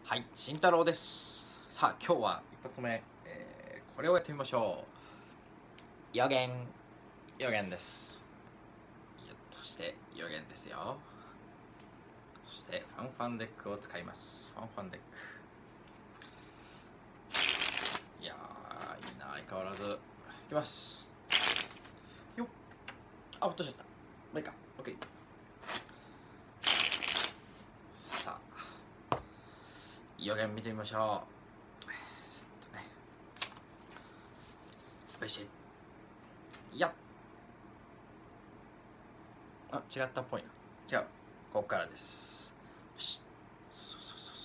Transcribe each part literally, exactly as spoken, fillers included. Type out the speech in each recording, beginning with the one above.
はい、慎太郎です。さあ、今日は一発目、えーこれをやってみましょう。予言、予言です。よっとして予言ですよ。そしてファンファンデックを使います。ファンファンデック。いやー、いいな、相変わらず。いきます。よっ。あ、落としちゃった。まあいいか。OK。さあ、予言見てみましょう。すっとね。よし。やっ。あ、違ったっぽいな。違う。ここからです。よし。そうそうそう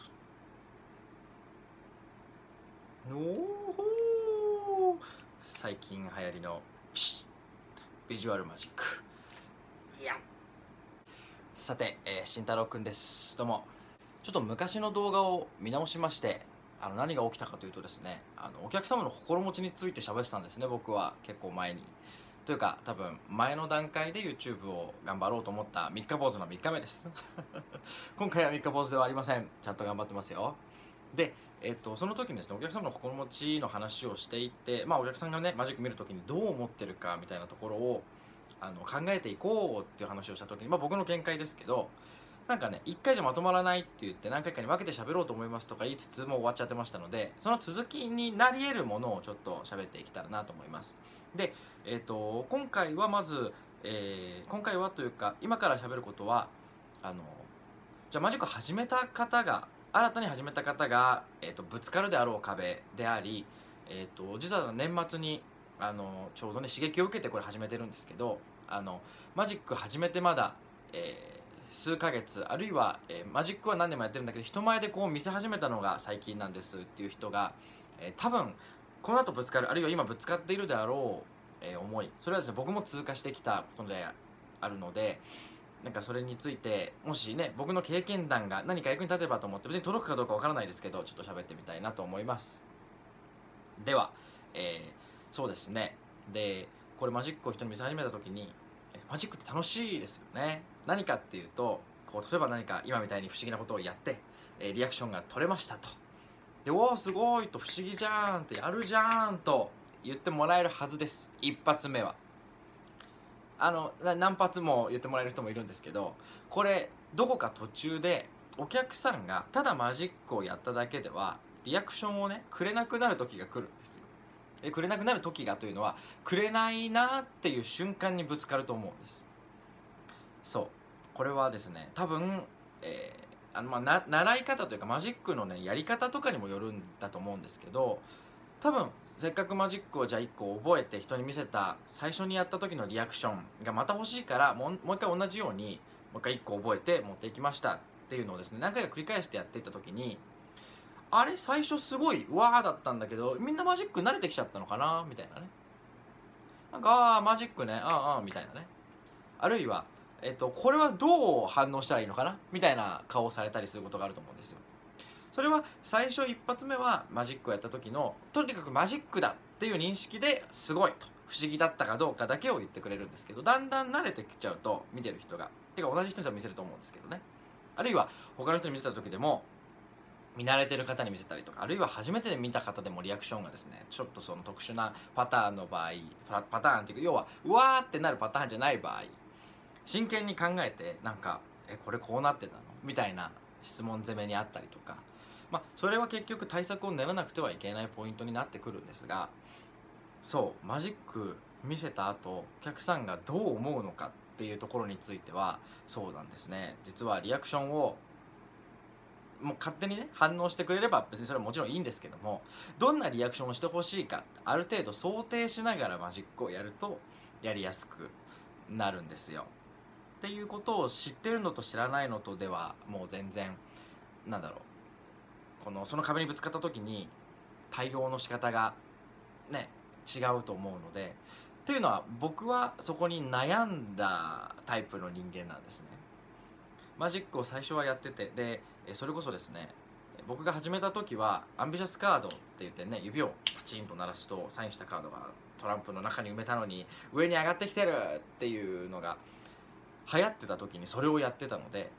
そうそう。おお。最近流行りのピシッビジュアルマジック。いや。さて、えー、慎太郎くんです。どうも。ちょっと昔の動画を見直しまして、あの何が起きたかというとですね、あのお客様の心持ちについて喋ってたんですね、僕は結構前に。というか、多分前の段階で YouTube を頑張ろうと思ったみっか坊主のみっかめです今回はみっか坊主ではありません。ちゃんと頑張ってますよ。で、えっと、その時にですね、お客様の心持ちの話をしていって、まあお客さんがね、マジック見る時にどう思ってるかみたいなところをあの考えていこうっていう話をした時に、まあ僕の見解ですけど、なんかね、一回じゃまとまらないって言って何回かに分けて喋ろうと思いますとか言いつつもう終わっちゃってましたので、その続きになり得るものをちょっと喋っていけたらなと思います。で、えっと、今回はまず、えー今回はというか、今から喋ることは、あの、じゃあマジックを始めた方が、新たに始めた方が、えっと、ぶつかるであろう壁であり、えっと、実は年末に、あの、ちょうどね、刺激を受けてこれ始めてるんですけど、あの、マジック始めてまだ、えー数ヶ月あるいは、えーマジックは何年もやってるんだけど人前でこう見せ始めたのが最近なんですっていう人が、えー多分この後ぶつかるあるいは今ぶつかっているであろう、えー思い、それはですね僕も通過してきたことであるので、なんかそれについてもしね僕の経験談が何か役に立てばと思って、別に届くかどうかわからないですけどちょっと喋ってみたいなと思います。では、えーそうですね。でこれマジックを人に見せ始めた時に、えマジックって楽しいですよね。何かっていうと、こう例えば何か今みたいに不思議なことをやって、えーリアクションが取れましたと。で、おおすごいと、不思議じゃーんって、やるじゃーんと言ってもらえるはずです。一発目は。あの何発も言ってもらえる人もいるんですけど、これどこか途中でお客さんがただマジックをやっただけではリアクションをねくれなくなる時が来るんですよ。えくれなくなる時がというのは、くれないなっていう瞬間にぶつかると思うんです。そう、これはですね多分、えーあのまあ、な習い方というかマジックのねやり方とかにもよるんだと思うんですけど、多分せっかくマジックをじゃあいっこ覚えて人に見せた最初にやった時のリアクションがまた欲しいから、もうもう一回同じようにもう一回いっこ覚えて持っていきましたっていうのをですね何回か繰り返してやっていった時に、あれ最初すごいうわーだったんだけどみんなマジック慣れてきちゃったのかなみたいなね、なんかあーマジックねあーあーみたいなね、あるいはえっとこれはどう反応したらいいのかなみたいな顔をされたりすることがあると思うんですよ。それは最初一発目はマジックをやった時のとにかくマジックだっていう認識ですごいと不思議だったかどうかだけを言ってくれるんですけど、だんだん慣れてきちゃうと見てる人がてか同じ人には見せると思うんですけどね、あるいは他の人に見せた時でも見慣れてる方に見せたりとか、あるいは初めて見た方でもリアクションがですねちょっとその特殊なパターンの場合、パパターンっていうか要はうわーってなるパターンじゃない場合、真剣に考えてなんかえこれこうなってたのみたいな質問攻めにあったりとか、まあそれは結局対策を練らなくてはいけないポイントになってくるんですが、そうマジック見せた後お客さんがどう思うのかっていうところについてはそうなんですね、実はリアクションをもう勝手にね反応してくれれば別にそれはもちろんいいんですけども、どんなリアクションをしてほしいかある程度想定しながらマジックをやるとやりやすくなるんですよ。っていうことを知ってるのと知らないのとではもう全然なんだろう、このその壁にぶつかった時に対応の仕方がね違うと思うので、っていうのは僕はそこに悩んだタイプの人間なんですね。マジックを最初はやってて、でそれこそですね僕が始めた時はアンビシャスカードって言ってね指をパチンと鳴らすとサインしたカードがトランプの中に埋めたのに上に上がってきてるっていうのが流行ってた時にそれをやってたので、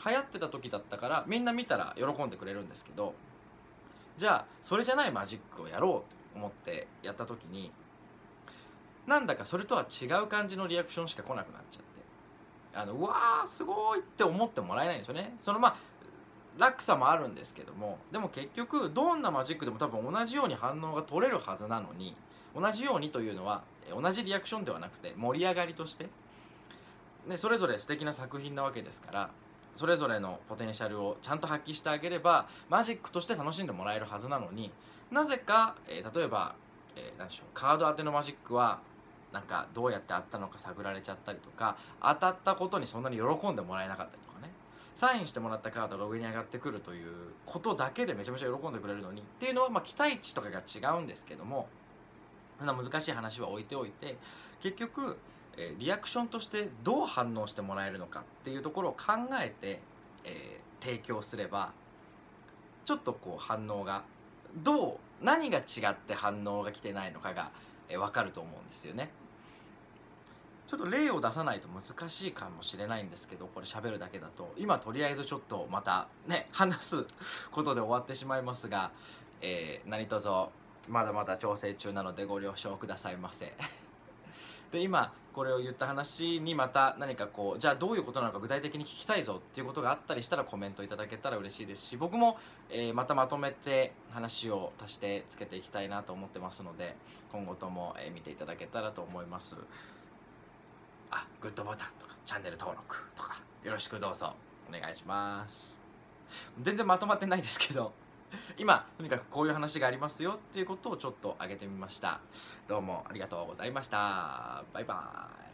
流行ってた時だったからみんな見たら喜んでくれるんですけど、じゃあそれじゃないマジックをやろうと思ってやった時に、なんだかそれとは違う感じのリアクションしか来なくなっちゃって、あのうわーすごいって思ってもらえないんですよね。そのまあ落差もあるんですけども、でも結局どんなマジックでも多分同じように反応が取れるはずなのに、同じようにというのは同じリアクションではなくて盛り上がりとして、ね、それぞれ素敵な作品なわけですから、それぞれのポテンシャルをちゃんと発揮してあげればマジックとして楽しんでもらえるはずなのに、なぜか、えー、例えば、えー、何でしょう、カード当てのマジックはなんかどうやって当たったのか探られちゃったりとか、当たったことにそんなに喜んでもらえなかったりとかね、サインしてもらったカードが上に上がってくるということだけでめちゃめちゃ喜んでくれるのにっていうのは、まあ期待値とかが違うんですけども、そんな難しい話は置いておいて、結局、えーリアクションとしてどう反応してもらえるのかっていうところを考えて、えー提供すれば、ちょっとこう反応がどう何が違って反応が来てないのかが、えー分かると思うんですよね。ちょっと例を出さないと難しいかもしれないんですけど、これ喋るだけだと今とりあえずちょっとまたね話すことで終わってしまいますが、えー何卒まだまだ調整中なのでご了承くださいませ。で今これを言った話にまた何かこう、じゃあどういうことなのか具体的に聞きたいぞっていうことがあったりしたらコメントいただけたら嬉しいですし、僕も、えーまたまとめて話を足してつけていきたいなと思ってますので、今後とも、えー見ていただけたらと思います。あ、グッドボタンとかチャンネル登録とかよろしくどうぞお願いします。全然まとまってないですけど、今とにかくこういう話がありますよっていうことをちょっと挙げてみました。どうもありがとうございました。バイバーイ。